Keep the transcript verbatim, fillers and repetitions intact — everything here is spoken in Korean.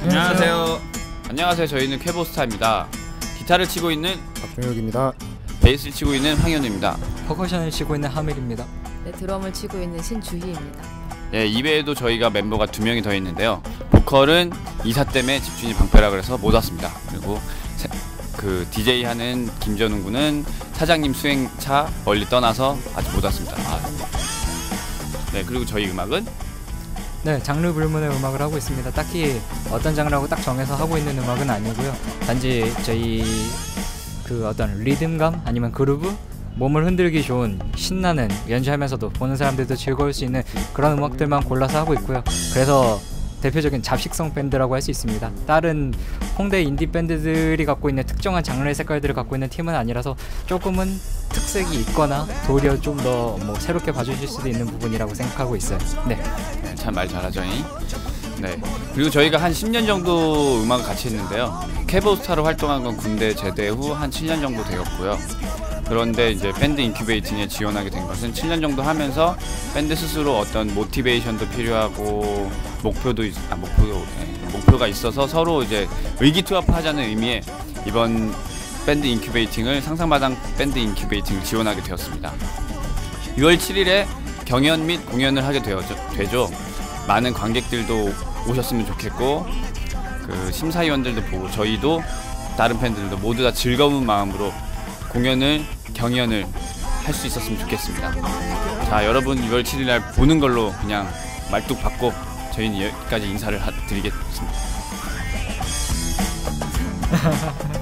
안녕하세요. 안녕하세요. 저희는 쾌보스타입니다. 기타를 치고 있는 박종혁입니다. 베이스를 치고 있는 황현우입니다. 퍼커션을 치고 있는 하밀입니다. 네, 드럼을 치고 있는 신주희입니다. 예, 이외에도 저희가 멤버가 두 명이 더 있는데요. 보컬은 이사 때문에 집주인이 방패라 그래서 못 왔습니다. 그리고 세, 그 디제이 하는 김전웅 군은 사장님 수행차 멀리 떠나서 아직 못 왔습니다. 아, 네, 그리고 저희 음악은 네, 장르 불문의 음악을 하고 있습니다. 딱히 어떤 장르라고 딱 정해서 하고 있는 음악은 아니고요. 단지 저희 그 어떤 리듬감 아니면 그루브, 몸을 흔들기 좋은 신나는, 연주하면서도 보는 사람들도 즐거울 수 있는 그런 음악들만 골라서 하고 있고요. 그래서 대표적인 잡식성 밴드라고 할 수 있습니다. 다른 홍대 인디 밴드들이 갖고 있는 특정한 장르의 색깔들을 갖고 있는 팀은 아니라서 조금은 특색이 있거나 도리어 좀 더 뭐 새롭게 봐주실 수도 있는 부분이라고 생각하고 있어요. 네, 네, 참 말 잘하죠. 네, 그리고 저희가 한 십 년 정도 음악을 같이 했는데요. 캐보스타로 활동한 건 군대 제대 후 한 칠 년 정도 되었고요. 그런데 이제 밴드 인큐베이팅에 지원하게 된 것은 칠 년 정도 하면서 밴드 스스로 어떤 모티베이션도 필요하고 목표도 있, 아, 목표도 네, 목표가 있어서 서로 이제 의기투합하자는 의미에 이번 밴드 인큐베이팅을 상상마당 밴드 인큐베이팅을 지원하게 되었습니다. 유월 칠일에 경연 및 공연을 하게 되어죠, 되죠. 많은 관객들도 오셨으면 좋겠고 그 심사위원들도 보고 저희도 다른 팬들도 모두 다 즐거운 마음으로 공연을 경연을 할 수 있었으면 좋겠습니다. 자, 여러분 유월 칠일날 보는 걸로 그냥 말뚝 받고 저희는 여기까지 인사를 드리겠습니다.